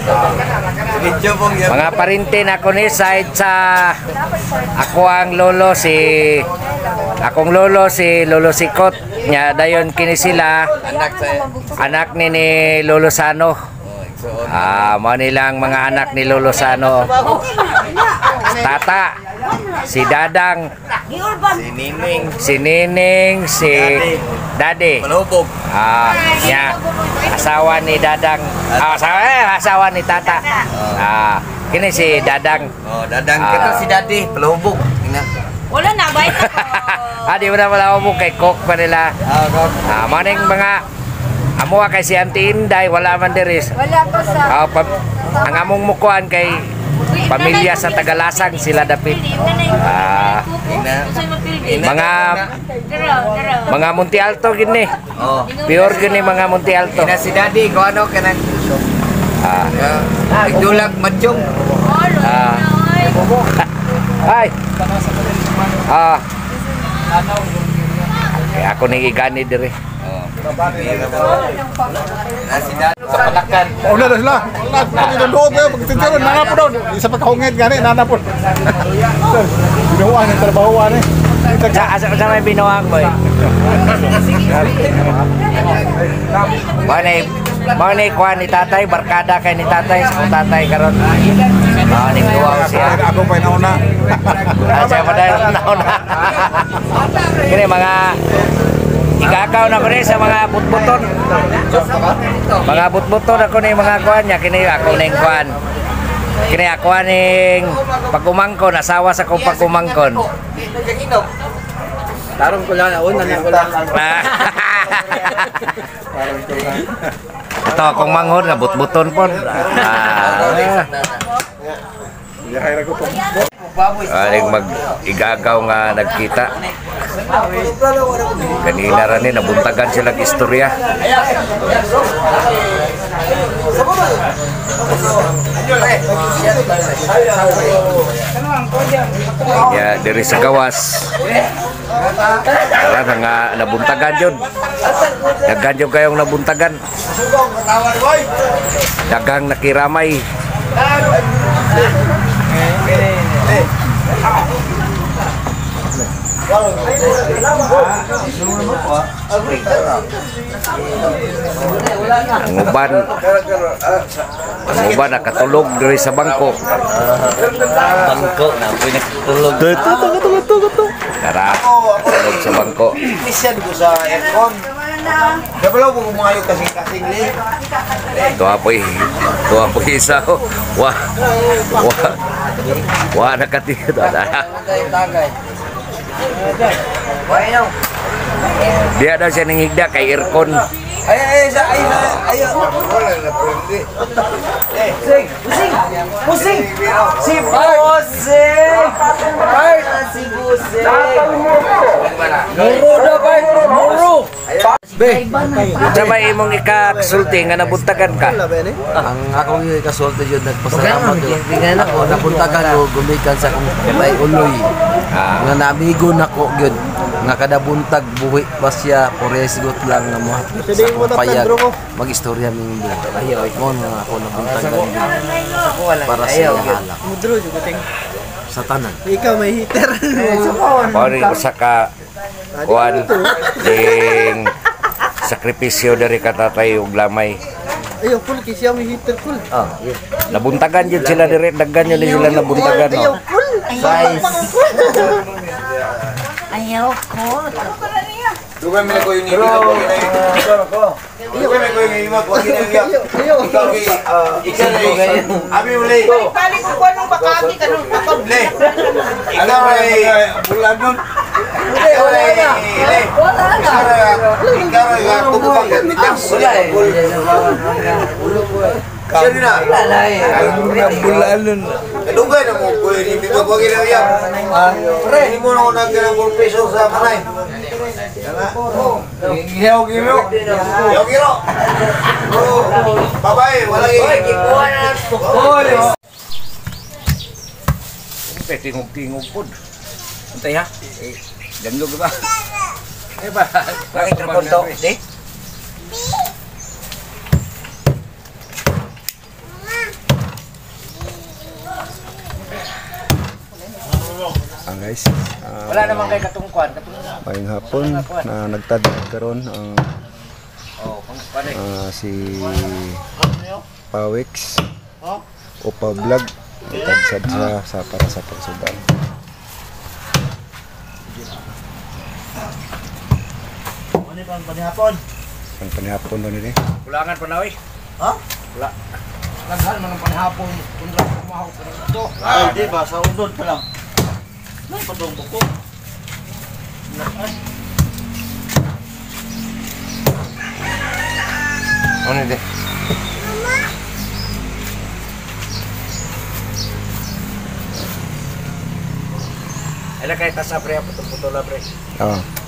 Mga parintin ako ni side sa ako ang lolo si akong lolo si Lolo Sikot nya dayon kini sila anak ni Lolo Sano. Mao nilang mga anak ni Lolo Sano. Tata, si Dadang, si Nining, si Dade. Ya, asawa ni Dadang. Asawa ni Tata. Kini si Dadang. Dadang kita si Dade, pelubuk. Wala na, bait ako. Di wala pelubuk kay Kok pa nila. Maning mga amo kay si Auntie Inday wala man diris. Wala po sa... ang among mukuan kay pamilya sa Tagalasang sila dapit. Mga Monte Alto gini. Pure gini mga Monte Alto. Ina si Daddy ko ano kanang dulag matchong. Ay. Kaya ako ni igani dire. Kapalakan. Oh, na sila. Wala doon kayo pagtitiro nana po doon. Isa pa kahungit gani nana po. Binuwaan ng trabahoan eh. Asa may binuwang boy. Manay kuha ni tatay, barkada kay ni tatay, sa tatay karon. Ning duwaw siya. Ako pa nauna. Siya pa dahil nauna. Kini mga igagaw na ko ni sa mga butbuton. Mga butbuton ako ni mga kuan niya. Kini ako ning kuan. Kini ako ning pagumangkon, asawa sa kong pagumangkon. Tarong ko lang, una na ko lang. Ito akong manghod nga butbuton po. Aling mag-igagaw nga nagkita. Kanina rin nabuntagan silang istorya. Ya, dari sa gawas. Karena nga nabuntagan yun. Dagan yun kayong nabuntagan. Dagang nakiramay. Ang uban nakatulog dari sa bangko. Bangko na po nakatulog. Tuh. Tara, tulog sa bangko. Listen ko sa aircon. Dabalaw mo kumayo kasing-kasing ni. Tuwa po isa. Wah nakatito. Dia daw siya nangigda kay aircon. Ayo. Pusing. Si Pusing. Muro. Be, sabay imong ikasulti nga nabuntagan ka. Ang akong ikasulti yun nagpasalamat yun. Ako nabuntagan o gumikan sa akong may uloy. Nga namigo na ko yun. Nga kada buntag buhi pa siya poresigot lang na mga sa akong payag. Mag-istorya ming buhay. Mo nga ako nabuntagan yun. Para sa halak. Sa tanan. Ikaw may heater. Pwede ko sa kuan ding sakripisyo dari katatay ug lamay. Ayaw full kasi may heater full. Nabuntagan yun sila dire, daggan yun sila nabuntagan. Ayaw full. Ayaw ko. Duga mi ko yung ibig ko na Duga mi ko yung ibig ko ikaw ay abi uli. Balik ko ko nung bakagi kanong Le. Ikaw ay bulan nun. Ikaw ay tubang Sino na? Bulalon. Dugay na mo ko yung ibig ko ginaya. Pre, hindi mo na ako nagkaroon ng peso sa manay. Hiyaw giro. Babay, wala Tingog po. Antay ha? Damlog ba? Ba? Bakit report to? Di? guys. Wala naman kay katungkuan. Mayong hapon na nagtadad karon ang Oh, pare. si Pawix o Pavlog nagtadsad siya para sa pagsudan. Ang panihapon mo nini. Kulangan pa na oy. Ha? Wala. Naghan man ang panhapon kung kumahog ka na ito. Ay, di ba? Sa undod pa lang. May patong buko. Ano ito? Mama! Ay, kay tasa pre, putol-putol pre. Oh.